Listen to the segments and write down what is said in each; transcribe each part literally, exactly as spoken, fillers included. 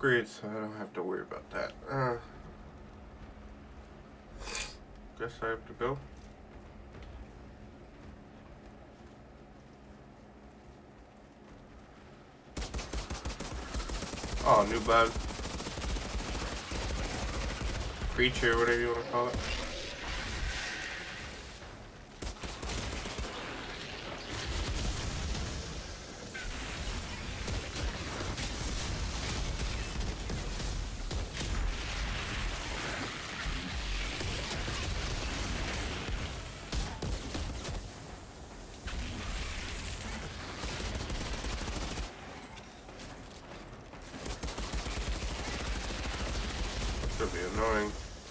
upgrades, so I don't have to worry about that. Uh, guess I have to go. Oh, new bug. Creature, whatever you want to call it. That should be annoying.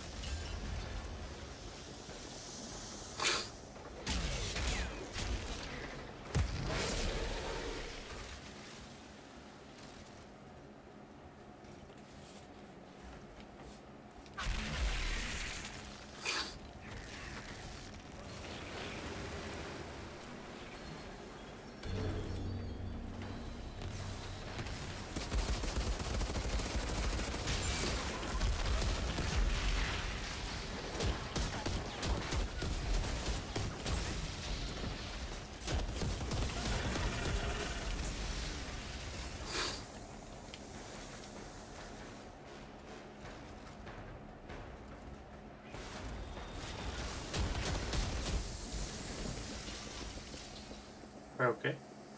Okay.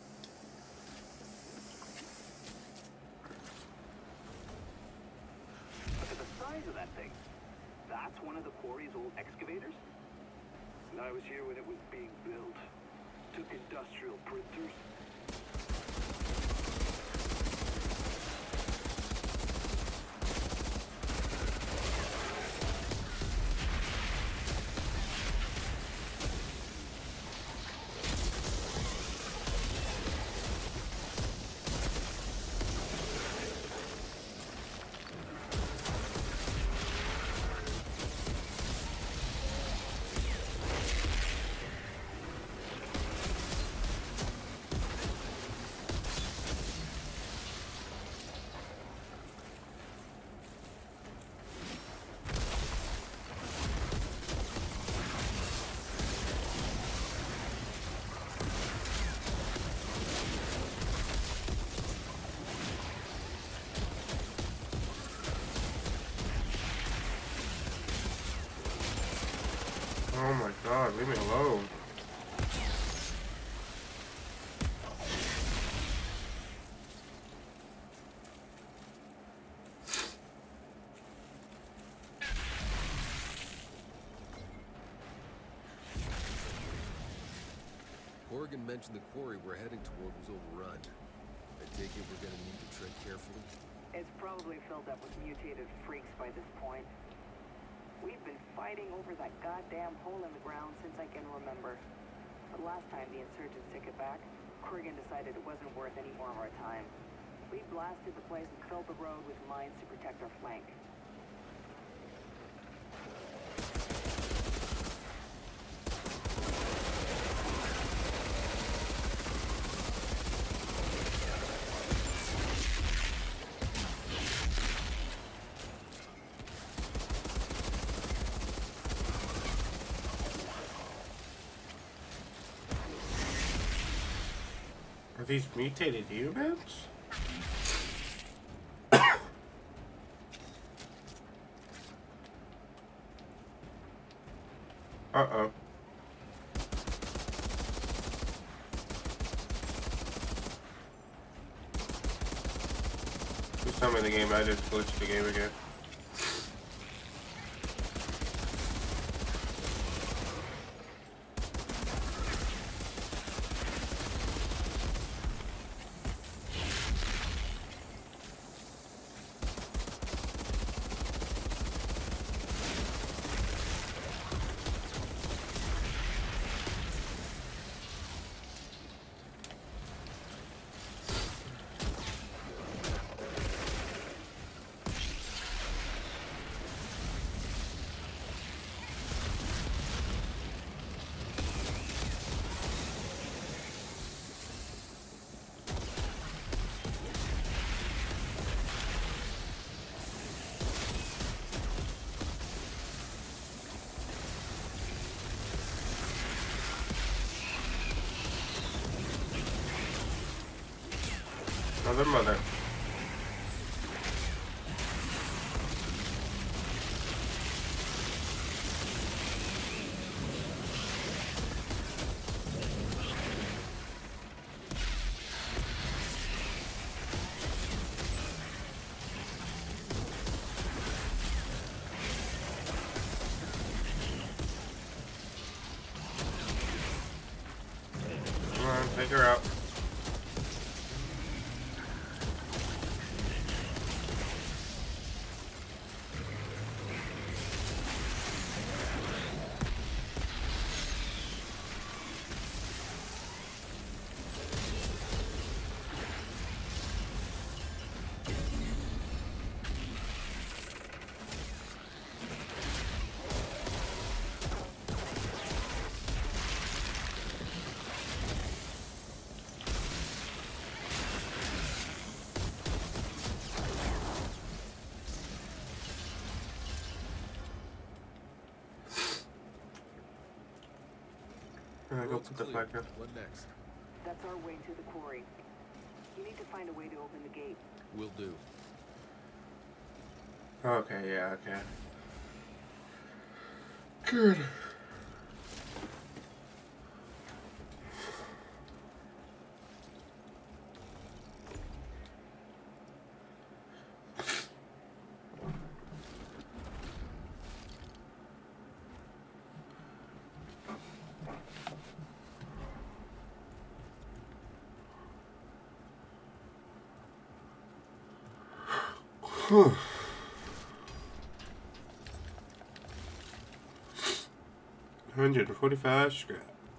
Look at the size of that thing. That's one of the quarry's old excavators? And I was here when it was being built. Took industrial printers. Oh my god, leave me alone. Corrigan mentioned the quarry we're heading toward was overrun. I take it we're gonna need to tread carefully? It's probably filled up with mutated freaks by this point. We've been fighting over that goddamn hole in the ground since I can remember. The last time the insurgents took it back, Corrigan decided it wasn't worth any more of our time. We blasted the place and filled the road with mines to protect our flank. Are these mutated humans? Uh-oh. Please tell me the game, I just glitched the game again. Mother, mother. Come on, take her out. I go Road's put the clear. flag up. What next? That's our way to the quarry. You need to find a way to open the gate. Will do. Okay, yeah, okay. Good. Whew. one hundred forty-five scrap.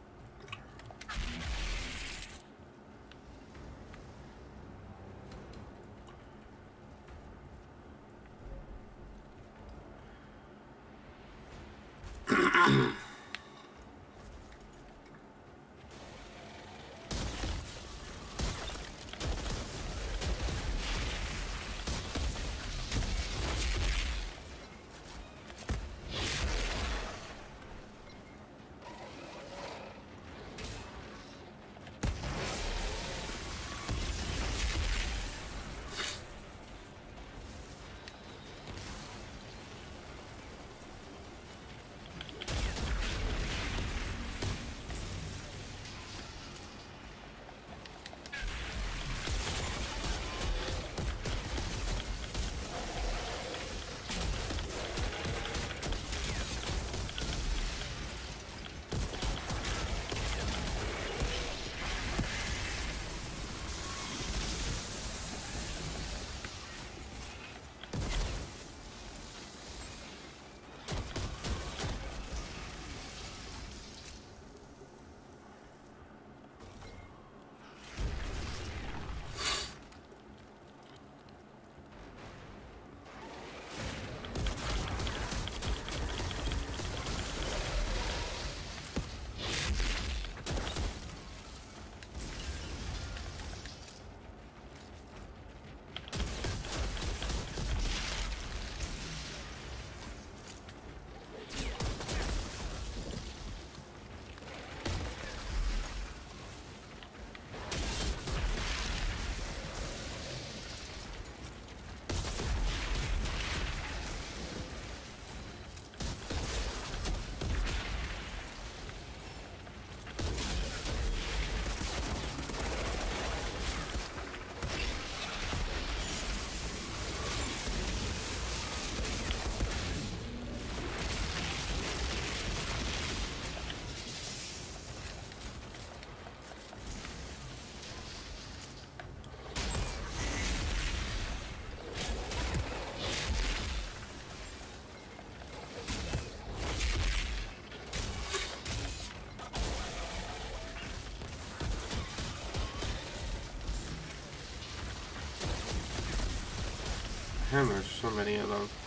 Man, there's so many of them.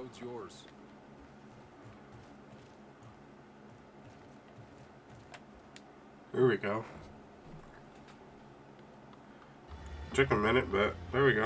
boat's yours. Here we go. Took a minute, but there we go.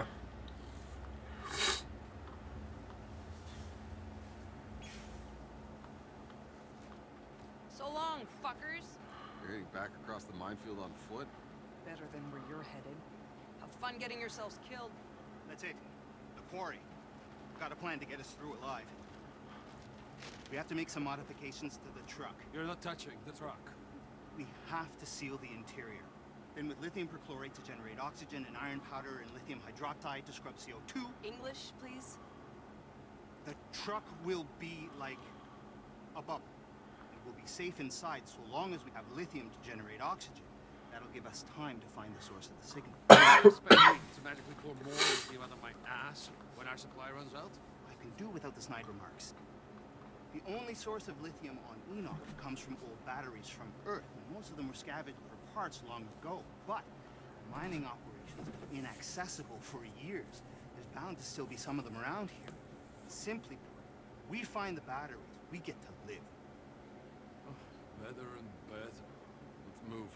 So long, fuckers. You're heading back across the minefield on foot? Better than where you're headed. Have fun getting yourselves killed. That's it. The quarry. Got a plan to get us through alive. We have to make some modifications to the truck. You're not touching the truck. We have to seal the interior. Then with lithium perchlorate to generate oxygen, and iron powder and lithium hydroxide to scrub C O two. English, please? The truck will be like a bubble. It will be safe inside so long as we have lithium to generate oxygen. That'll give us time to find the source of the signal. You expect me to magically pour more lithium out of my ass when our supply runs out? I can do without the Snyder marks. The only source of lithium on Enoch comes from old batteries from Earth, and most of them were scavenged for parts long ago. But mining operations have been inaccessible for years. There's bound to still be some of them around here. Simply put, we find the batteries, we get to live. Oh, better and better. Let's move.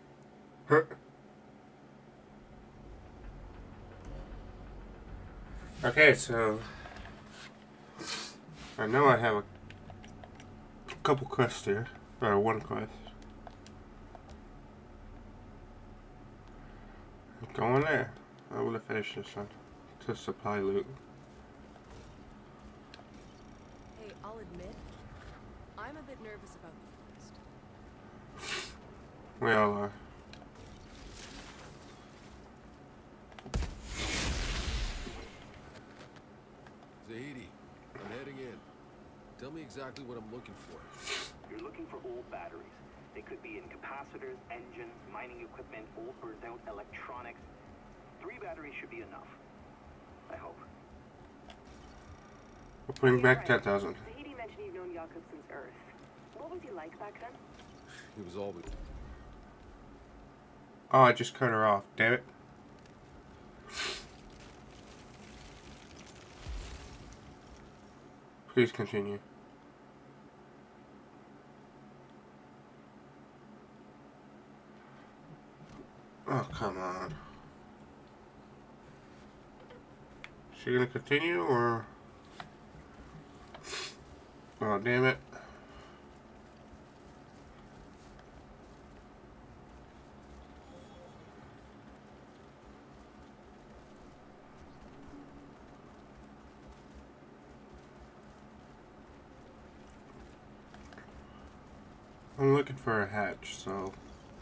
Okay, so I know I have a couple quests here, or one quest. Go in there. I'm gonna finish this one to supply loot. Hey, I'll admit, I'm a bit nervous about the forest. We all are. Zahedi, I'm heading in. Tell me exactly what I'm looking for. You're looking for old batteries. They could be in capacitors, engines, mining equipment, old burned out electronics. Three batteries should be enough. I hope. We'll bring You're back right. ten thousand. Zahedi mentioned you've known Jakob since Earth. What was he like back then? He was always... Oh, I just cut her off. Damn it. Please continue. Oh, come on. Is she gonna continue or? Oh, damn it. I'm looking for a hatch, so.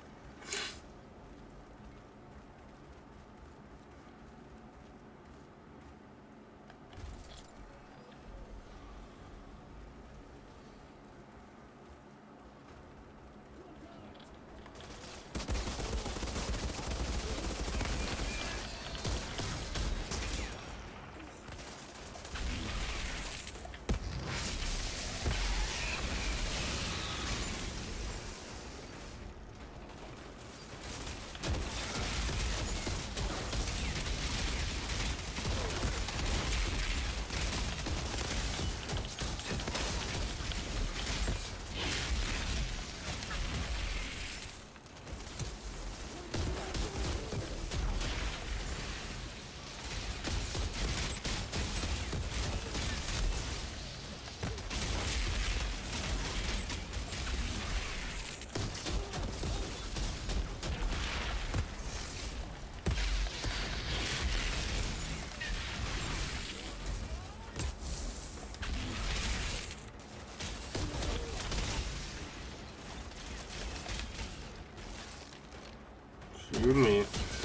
Shoot me.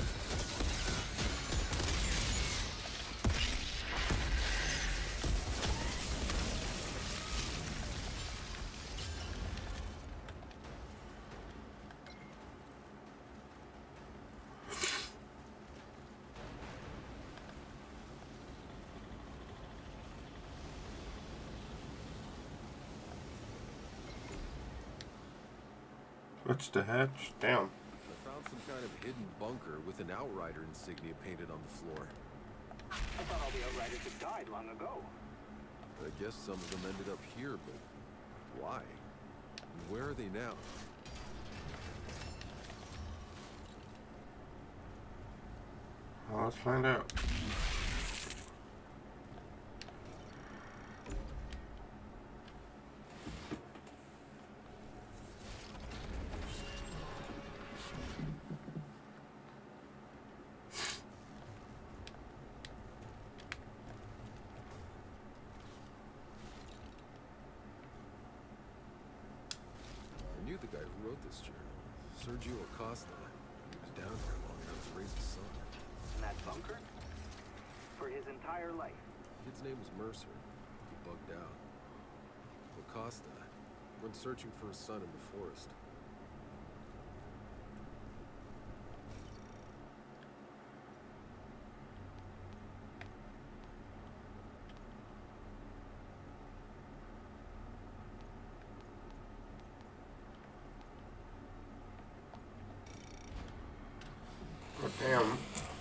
What's the hatch? Down. I found some kind of hidden bunker with an Outrider insignia painted on the floor. I thought all the Outriders had died long ago. I guess some of them ended up here, but why? And where are they now? Well, let's find out. I knew the guy who wrote this journal, Sergio Acosta. He was down here long enough to raise his son. In that bunker? For his entire life. His name was Mercer. He bugged out. Acosta went searching for his son in the forest. Oh, damn.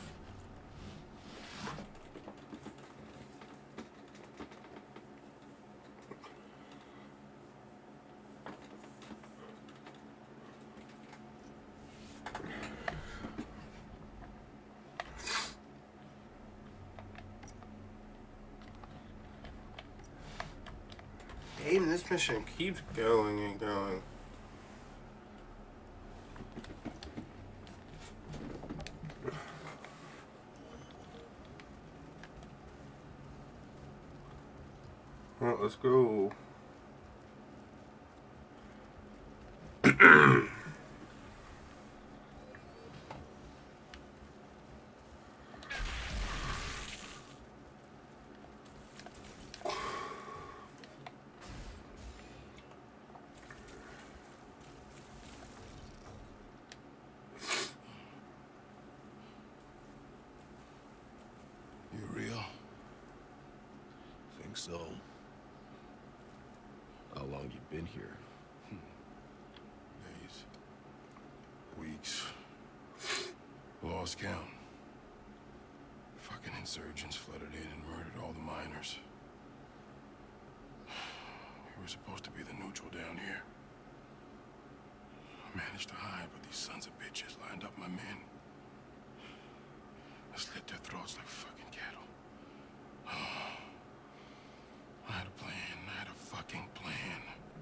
Damn, this mission keeps going and going. Well, let's go. You real? Think so. How long you been here? Days. Weeks. Lost count. Fucking insurgents flooded in and murdered all the miners. We were supposed to be the neutral down here. I managed to hide, but these sons of bitches lined up my men. I slit their throats like fucking cattle. I had a plan. I had a fucking plan.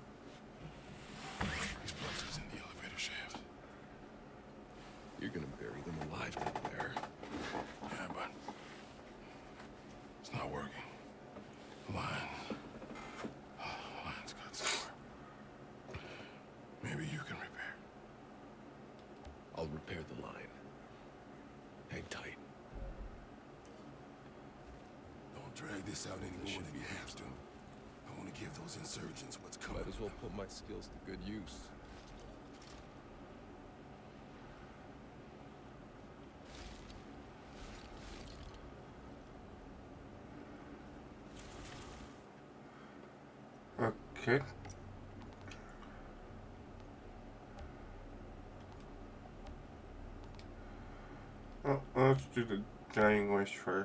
Explosives in the elevator shaft. You're gonna bury them alive down there. Yeah, but it's not working. The line. The line's got somewhere. Maybe you can repair. I'll repair the line. Hang tight. Don't drag this out anymore if you have to. I want to give those insurgents what's coming. Might as well put my skills to good use. Okay. Well, let's do the dying wish first.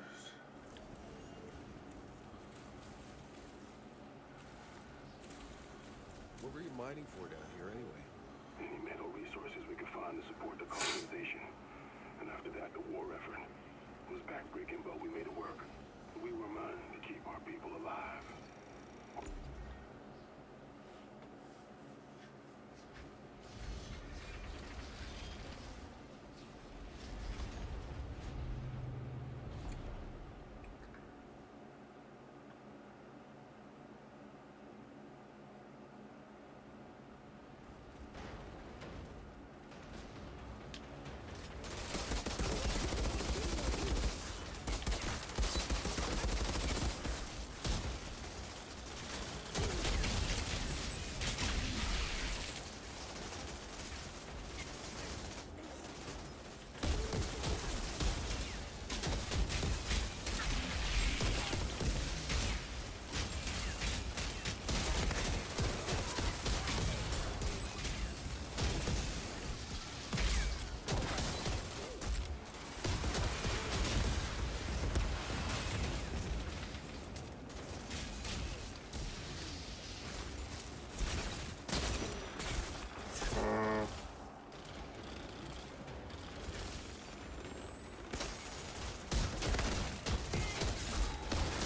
What were you mining for down here anyway? Any metal resources we could find to support the colonization. And after that, the war effort. It was backbreaking, but we made it work. We were mining to keep our people alive.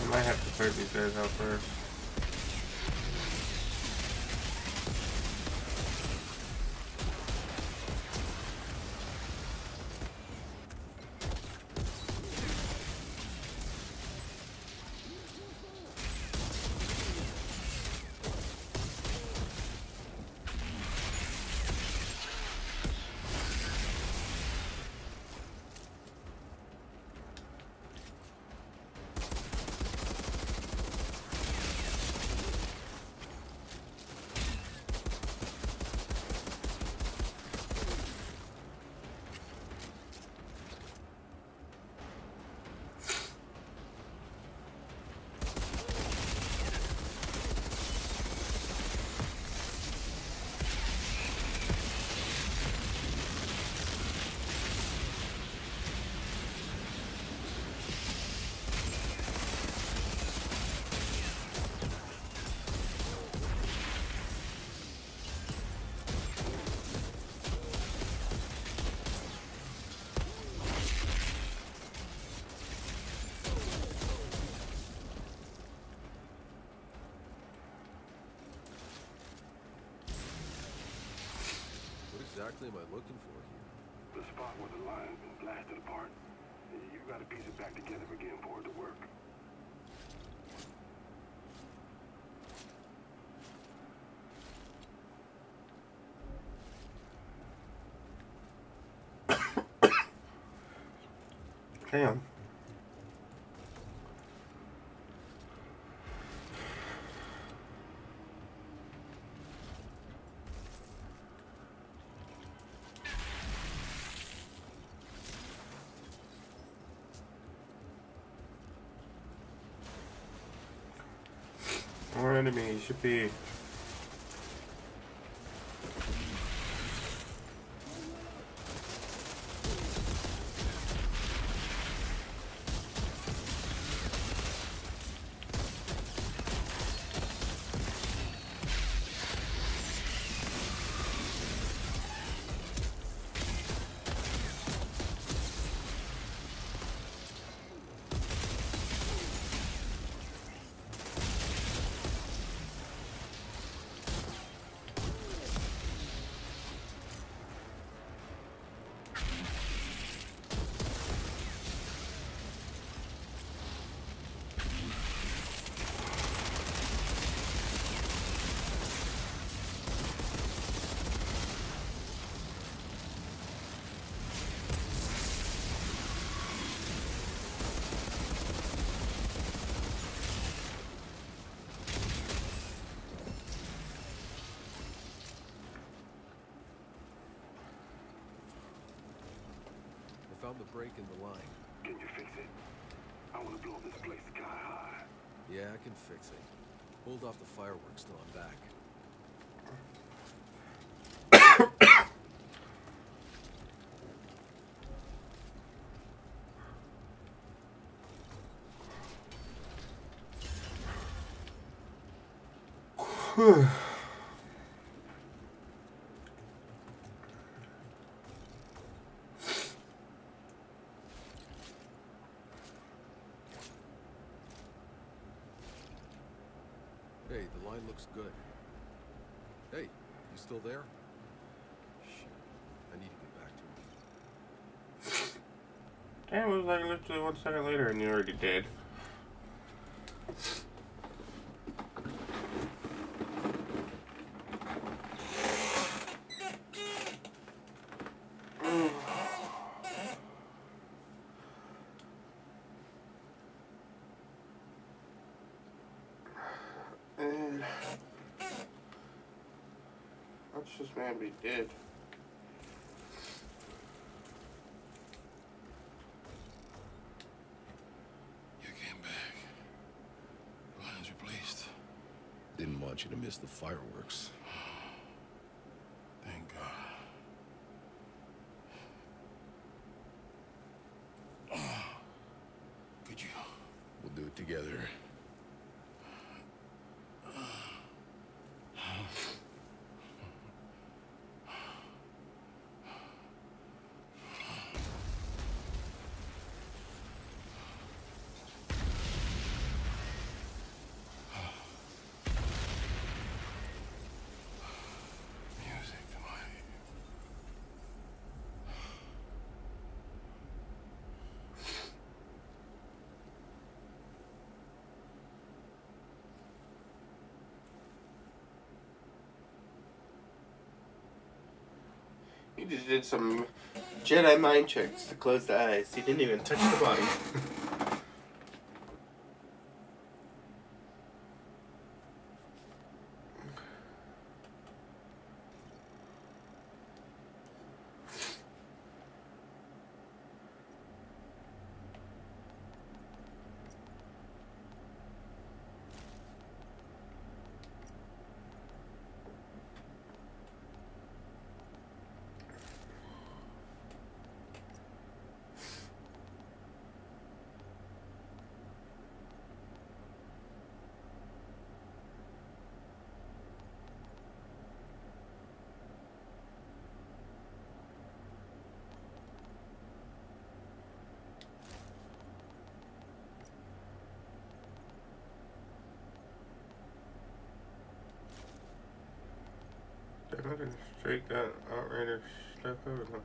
might have to clear these guys out first. What exactly am I looking for here? The spot where the line's been blasted apart. You gotta piece it back together again for it to work. Damn. More enemies should be. I found the break in the line. Can you fix it? I want to blow this place sky high. Yeah, I can fix it. Hold off the fireworks till I'm back. Whew. Hey, the line looks good. Hey, you still there? Shit, I need to get back to him. Damn, it was like literally one second later and you already did. And let's just man be dead. You came back. Line's replaced. Didn't want you to miss the fireworks. Thank God. Could you? We'll do it together. just did some Jedi mind tricks to close the eyes. He didn't even touch the body. They're not gonna straight that Outrider stuff over them.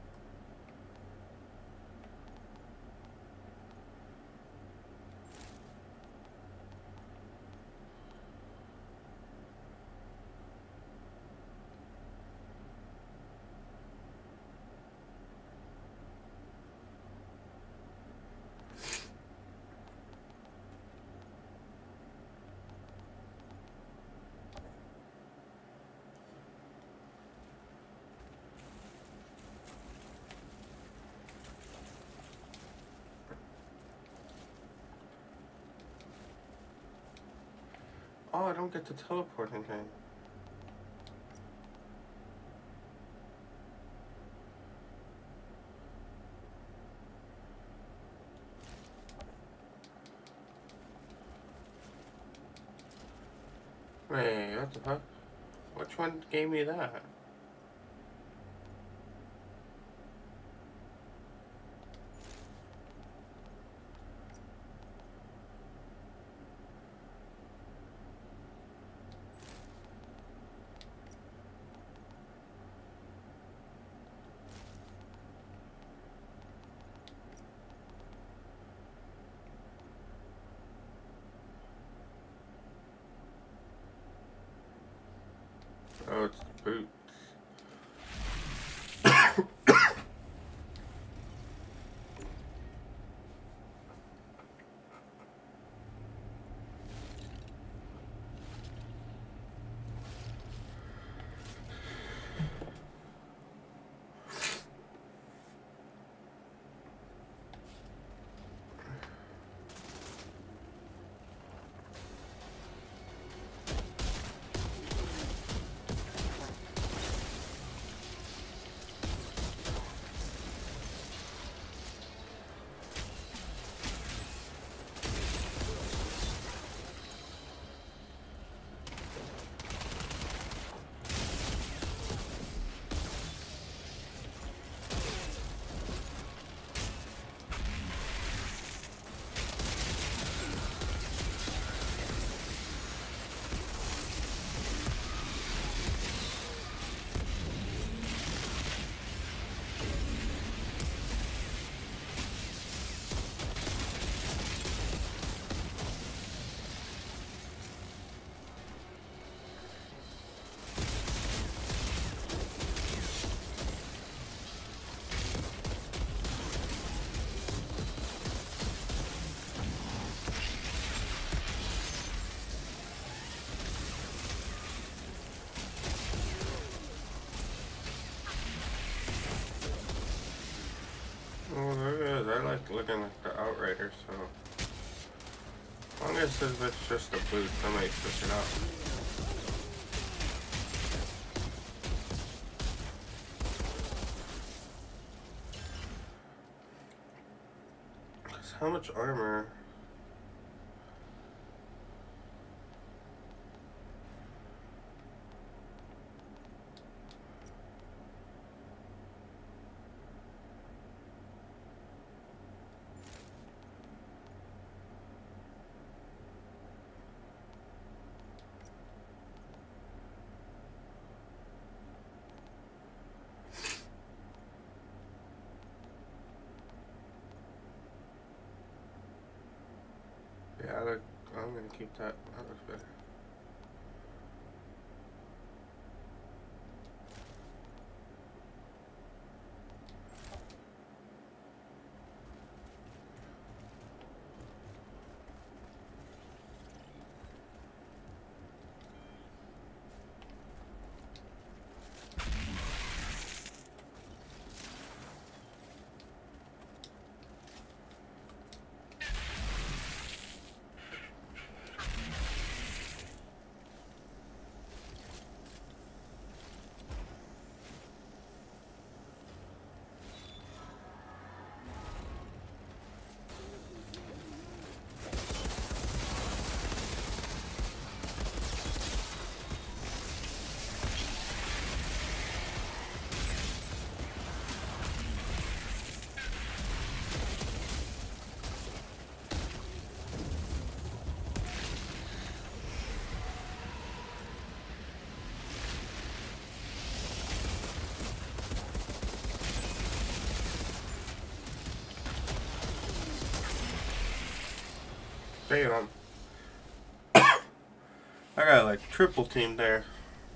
Oh, I don't get to teleport anything. Wait, what the fuck? Which one gave me that? Oh, it's the boots. Oh, there it is. I like looking like the Outrider, so as long as it's just a boot, I might switch it up. Cause how much armor? Yeah, I look, I'm gonna keep that. That looks better. Damn. I got like triple team there.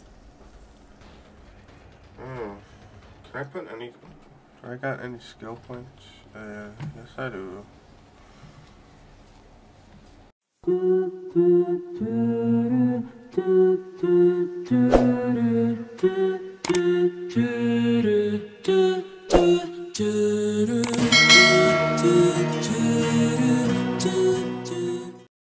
Oh. Can I put any... Do I got any skill points? Uh, yes I do. Do, do, do, do, do, do.